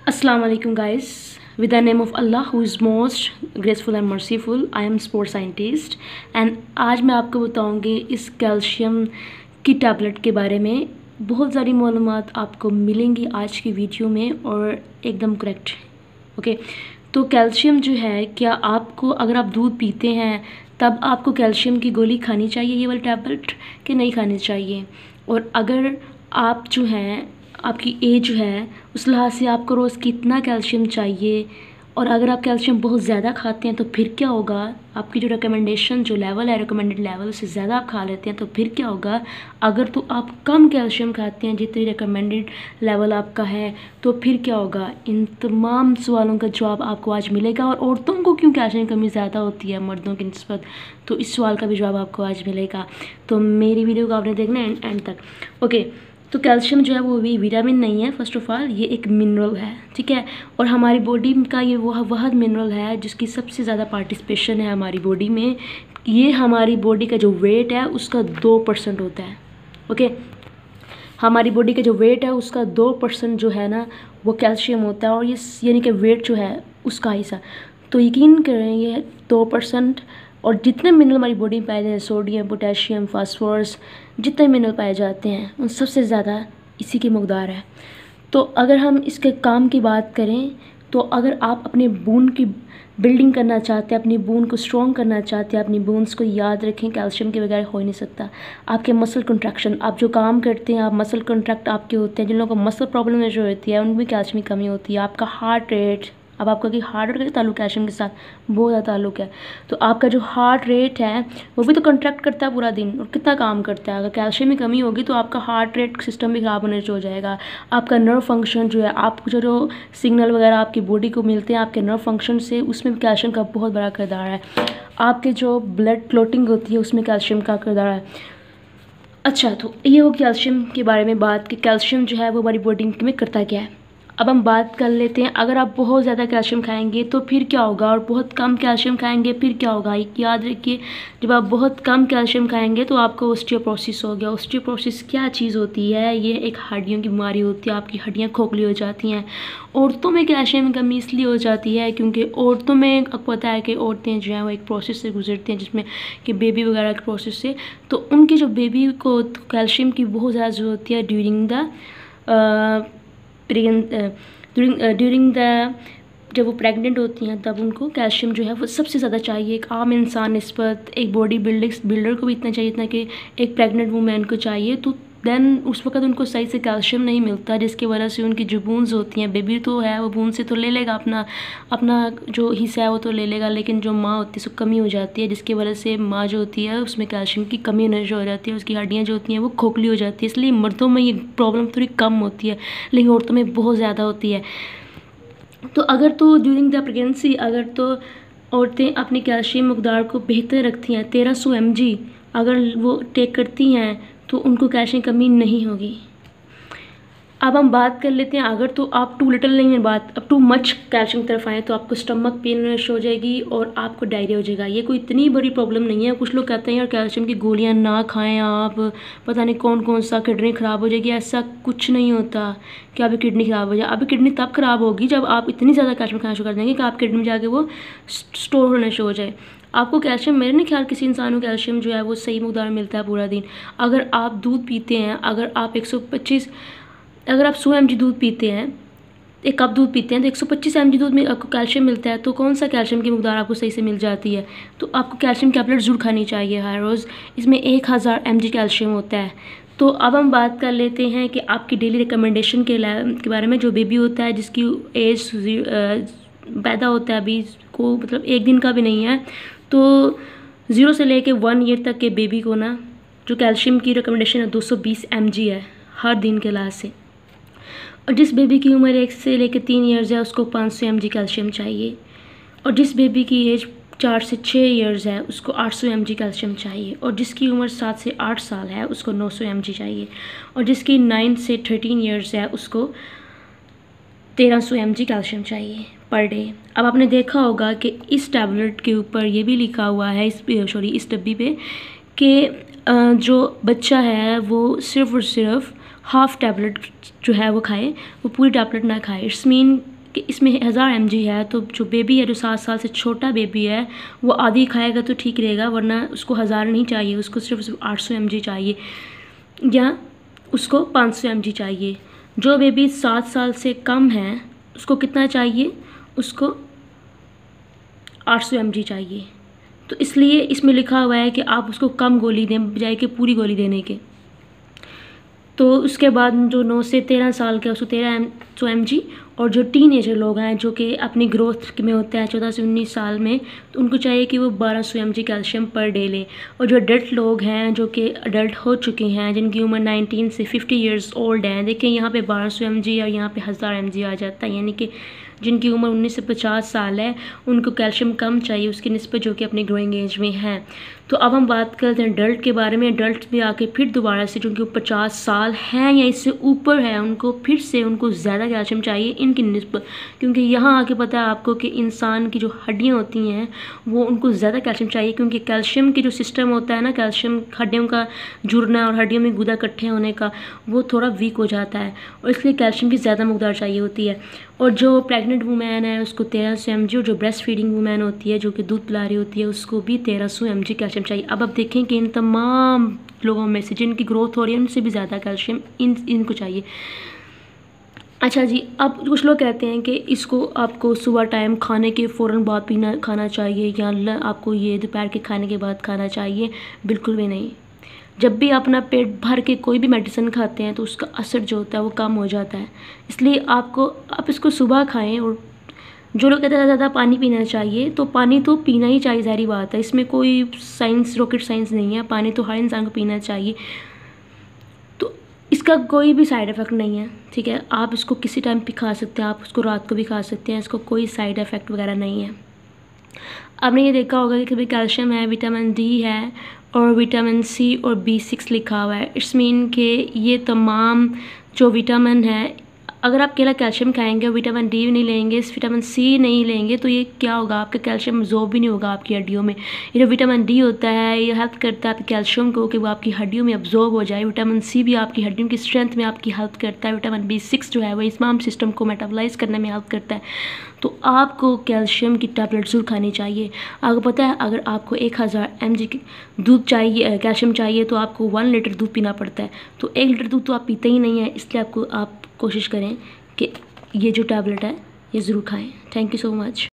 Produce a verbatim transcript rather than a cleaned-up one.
Assalamu alaikum guys. With the name of Allah who is most graceful and merciful, I am sport scientist and आज मैं आपको बताऊंगी इस calcium की tablet के बारे में। बहुत सारी मालूमात आपको मिलेंगी आज की वीडियो में और एकदम करेक्ट। ओके, तो कैल्शियम जो है, क्या आपको अगर आप दूध पीते हैं तब आपको कैल्शियम की गोली खानी चाहिए, ये वाली टैबलेट, कि नहीं खानी चाहिए? और अगर आप जो हैं, आपकी एज जो है उस लिहाज से आपको रोज़ कितना कैल्शियम चाहिए, और अगर आप कैल्शियम बहुत ज़्यादा खाते हैं तो फिर क्या होगा? आपकी जो रिकमेंडेशन जो लेवल है, रिकमेंडेड लेवल, उससे ज़्यादा आप खा लेते हैं तो फिर क्या होगा? अगर तो आप कम कैल्शियम खाते हैं जितनी रिकमेंडेड लेवल आपका है तो फिर क्या होगा? इन तमाम सवालों का जवाब आपको आज मिलेगा। और औरतों को क्यों कैल्शियम कमी ज़्यादा होती है मर्दों की निस्बत, तो इस सवाल का भी जवाब आपको आज मिलेगा। तो मेरी वीडियो को आपने देखना है एंड तक। ओके, तो कैल्शियम जो है वो भी विटामिन नहीं है, फर्स्ट ऑफ ऑल ये एक मिनरल है, ठीक है। और हमारी बॉडी का ये वह वह मिनरल है जिसकी सबसे ज़्यादा पार्टिसिपेशन है हमारी बॉडी में। ये हमारी बॉडी का जो वेट है उसका दो परसेंट होता है। ओके, हमारी बॉडी का जो वेट है उसका दो परसेंट जो है ना वो कैल्शियम होता है, और ये यानी कि वेट जो है उसका हिस्सा। तो यकीन करें ये दो परसेंट, और जितने मिनरल हमारी बॉडी में पाए जाते हैं, सोडियम, पोटेशियम, फास्फोरस, जितने मिनरल पाए जाते हैं उन सबसे ज़्यादा इसी की मकदार है। तो अगर हम इसके काम की बात करें तो अगर आप अपने बोन की बिल्डिंग करना चाहते हैं, अपनी बोन को स्ट्रॉन्ग करना चाहते हैं, अपनी बोन्स को याद रखें, कैल्शियम के बगैर हो ही नहीं सकता। आपके मसल कंट्रैक्शन, आप जो काम करते हैं, आप मसल कंट्रैक्ट आपके होते हैं, जिन लोगों को मसल प्रॉब्लम जो होती है उनमें कैल्शियम की कमी होती है। आपका हार्ट रेट, अब आपका कि हार्ट रेट का ताल्लुक कैल्शियम के साथ बहुत ज़्यादा ताल्लुक है। तो आपका जो हार्ट रेट है वो भी तो कंट्रैक्ट करता है पूरा दिन, और कितना काम करता है। अगर कैल्शियम की कमी होगी तो आपका हार्ट रेट सिस्टम भी ख़राब होने हो जाएगा। आपका नर्व फंक्शन जो है, आपको जो जो सिग्नल वगैरह आपकी बॉडी को मिलते हैं आपके नर्व फंक्शन से, उसमें भी कैल्शियम का बहुत बड़ा किरदार है। आपके जो ब्लड क्लॉटिंग होती है उसमें कैल्शियम का किरदार है। अच्छा, तो ये हो कैल्शियम के बारे में बात कि कैल्शियम जो है वो हमारी बॉडी में करता क्या है। अब हम बात कर लेते हैं, अगर आप बहुत ज़्यादा कैल्शियम खाएंगे तो फिर क्या होगा, और बहुत कम कैल्शियम खाएंगे फिर क्या होगा। याद रखिए, जब आप बहुत कम कैल्शियम खाएंगे तो आपको ऑस्टियोपोरोसिस हो गया। ऑस्टियोपोरोसिस क्या चीज़ होती है? ये एक हड्डियों की बीमारी होती है, आपकी हड्डियाँ खोखली हो जाती हैं। औरतों में कैल्शियम की कमी इसलिए हो जाती है क्योंकि औरतों में आपको पता है कि औरतें जो हैं वो एक प्रोसेस से गुजरती हैं जिसमें कि बेबी वगैरह के प्रोसेस से, तो उनकी जो बेबी को कैल्शियम की बहुत ज़्यादा ज़रूरत होती है during the during during the जब वो प्रेग्नेंट होती हैं तब उनको कैल्शियम जो है वो सबसे ज़्यादा चाहिए। एक आम इंसान निस्बत एक बॉडी बिल्डर बिल्डर को भी इतना चाहिए इतना कि एक प्रेग्नेंट वूमेन को चाहिए। तो देन उस वक्त उनको सही से कैल्शियम नहीं मिलता, जिसकी वजह से उनकी जो बूंस होती हैं, बेबी तो है वो बूंद से तो ले लेगा अपना अपना जो हिस्सा है वो तो ले लेगा, लेकिन जो माँ होती है उसको कमी हो जाती है, जिसकी वजह से माँ जो होती है उसमें कैल्शियम की कमी नजर हो जाती है, उसकी हड्डियाँ जो होती हैं वो खोखली हो जाती है। इसलिए मर्दों में ये प्रॉब्लम थोड़ी कम होती है लेकिन औरतों में बहुत ज़्यादा होती है। तो अगर तो ड्यूरिंग द प्रेगनेंसी अगर तो औरतें अपनी कैल्शियम मकदार को बेहतर रखती हैं, तेरह सौ एम जी अगर वो टेक करती हैं तो उनको कैल्शियम कमी नहीं होगी। अब हम बात कर लेते हैं, अगर तो आप टू लिटल नहीं है बात, अब टू मच कैल्शियम की तरफ आए तो आपको स्टमक पेन हो जाएगी और आपको डायरिया हो जाएगा। ये कोई इतनी बड़ी प्रॉब्लम नहीं है। कुछ लोग कहते हैं यार कैल्शियम की गोलियां ना खाएं आप, पता नहीं कौन कौन सा किडनी ख़राब हो जाएगी। ऐसा कुछ नहीं होता कि आपकी किडनी ख़राब हो जाए। अभी किडनी तब ख़राब होगी जब आप इतनी ज़्यादा कैल्शियम खाना शुरू कर देंगे कि आप किडनी में जाके वो स्टोर होना शुरू हो जाए। आपको कैल्शियम, मेरे नहीं ख्याल किसी इंसान को कैल्शियम जो है वो सही मकदार मिलता है पूरा दिन। अगर आप दूध पीते हैं, अगर आप एक सौ पच्चीस अगर आप सौ एम जी दूध पीते हैं, एक कप दूध पीते हैं तो एक सौ पच्चीस एम जी दूध में आपको कैल्शियम मिलता है। तो कौन सा कैल्शियम की मकदार आपको सही से मिल जाती है? तो आपको कैल्शियम टैबलेट ज़रूर खानी चाहिए हर रोज़। इसमें एक हज़ार एम जी कैल्शियम होता है। तो अब हम बात कर लेते हैं कि आपकी डेली रिकमेंडेशन के के बारे में। जो बेबी होता है जिसकी एज पैदा होता है अभी को मतलब एक दिन का भी नहीं है, तो ज़ीरो से लेके वन ईयर तक के बेबी को ना जो कैल्शियम की रिकमेंडेशन है दो सौ बीस एम जी है हर दिन के लिहाज से। और जिस बेबी की उम्र एक से लेकर तीन इयर्स है उसको पाँच सौ एम जी कैल्शियम चाहिए, और जिस बेबी की एज चार से छः इयर्स है उसको आठ सौ एम जी कैल्शियम चाहिए, और जिसकी उम्र सात से आठ साल है उसको नौ सौ एम जी चाहिए, और जिसकी नाइन से थर्टीन इयर्स है उसको तेरह सौ एम जी कैल्शियम चाहिए पर डे। अब आपने देखा होगा कि इस टैबलेट के ऊपर ये भी लिखा हुआ है, इस सॉरी इस डब्बी पे, कि जो बच्चा है वो सिर्फ और सिर्फ हाफ टैबलेट जो है वो खाए, वो पूरी टैबलेट ना खाए। इट्स मीन कि इसमें हज़ार एम जी है, तो जो बेबी है, जो सात साल से छोटा बेबी है, वो आधी खाएगा तो ठीक रहेगा, वरना उसको हज़ार नहीं चाहिए, उसको सिर्फ सिर्फ आठ सौ एम जी चाहिए या उसको पाँच सौ एम जी चाहिए। जो बेबी सात साल से कम है उसको कितना चाहिए, उसको आठ सौ एम जी चाहिए। तो इसलिए इसमें लिखा हुआ है कि आप उसको कम गोली दें बजाय कि पूरी गोली देने के। तो उसके बाद जो नौ से तेरह साल के उसको तेरह एम सौ एम जी, और जो टीनेजर लोग हैं जो कि अपनी ग्रोथ में होते हैं चौदह से उन्नीस साल में, तो उनको चाहिए कि वो बारह सौ M G calcium per day लें। और जो अडल्ट लोग हैं जो कि अडल्ट हो चुके हैं, जिनकी उम्र नाइनटीन से फिफ्टी ईयर्स ओल्ड हैं, देखें यहाँ पे बारह सौ एम जी और यहाँ पे हज़ार एम जी आ जाता है, यानी कि जिनकी उम्र उन्नीस से पचास साल है उनको कैल्शियम कम चाहिए उसकी निस्बत जो कि अपनी ग्रोइंग एज में है। तो अब हम बात करते हैं अडल्ट के बारे में। अडल्ट भी आके फिर दोबारा से जो कि पचास साल हैं या इससे ऊपर है, उनको फिर से उनको ज़्यादा कैल्शियम चाहिए इनकी निस्बत, क्योंकि यहाँ आके पता है आपको कि इंसान की जो हड्डियाँ होती हैं वो उनको ज़्यादा कैल्शियम चाहिए, क्योंकि कैल्शियम की जो सिस्टम होता है ना, कैल्शियम हड्डियों का जुड़ना और हड्डियों में गुदा इकट्ठे होने का, वो थोड़ा वीक हो जाता है और इसलिए कैल्शियम की ज़्यादा मकदार चाहिए होती है। और जो प्रेग्नेंट वुमेन है उसको तेरह सौ एम जी, और जो ब्रेस्ट फीडिंग वुमेन होती है जो कि दूध पिला रही होती है उसको भी तेरह सौ एम जी कैल्शियम चाहिए। अब आप देखें कि इन तमाम लोगों में से जिनकी ग्रोथ हो रही है उनसे भी ज़्यादा कैल्शियम इन इनको चाहिए। अच्छा जी, अब कुछ लोग कहते हैं कि इसको आपको सुबह टाइम खाने के फ़ौरन बाद पीना खाना चाहिए या आपको ये दोपहर के खाने के बाद खाना चाहिए। बिल्कुल भी नहीं। जब भी अपना पेट भर के कोई भी मेडिसिन खाते हैं तो उसका असर जो होता है वो कम हो जाता है, इसलिए आपको आप इसको सुबह खाएं। और जो लोग कहते हैं ज़्यादा पानी पीना चाहिए, तो पानी तो पीना ही चाहिए, ज़ाहिर बात है, इसमें कोई साइंस रॉकेट साइंस नहीं है, पानी तो हर इंसान को पीना चाहिए। तो इसका कोई भी साइड इफ़ेक्ट नहीं है, ठीक है, आप इसको किसी टाइम भी खा सकते हैं, आप उसको रात को भी खा सकते हैं, इसको कोई साइड इफ़ेक्ट वगैरह नहीं है। आपने ये देखा होगा कि भाई कैल्शियम है, विटामिन डी है और विटामिन सी और बी सिक्स लिखा हुआ है। इट्स मीन के ये तमाम जो विटामिन है, अगर आप केवल कैल्शियम खाएंगे और विटामिन डी नहीं लेंगे, विटामिन सी नहीं लेंगे, तो ये क्या होगा, आपका कैल्शियम अब्जॉर्ब भी नहीं होगा आपकी हड्डियों में। ये जो विटामिन डी होता है ये हेल्प करता है आपके कैल्शियम को कि वो आपकी हड्डियों में अब्जॉर्ब हो जाए। विटामिन सी भी आपकी हड्डियों की स्ट्रेंथ में आपकी हेल्प करता है। विटामिन बी सिक्स जो है वो इस्माम सिस्टम को मेटाबोलाइज करने में हेल्प करता है। तो आपको कैल्शियम की टैबलेट ज़रूर खानी चाहिए। आपको पता है अगर आपको एक हज़ार एम जी दूध चाहिए, कैल्शियम चाहिए, तो आपको वन लीटर दूध पीना पड़ता है। तो एक लीटर दूध तो आप पीते ही नहीं है, इसलिए आपको आप कोशिश करें कि ये जो टैबलेट है ये ज़रूर खाएं। Thank you so much.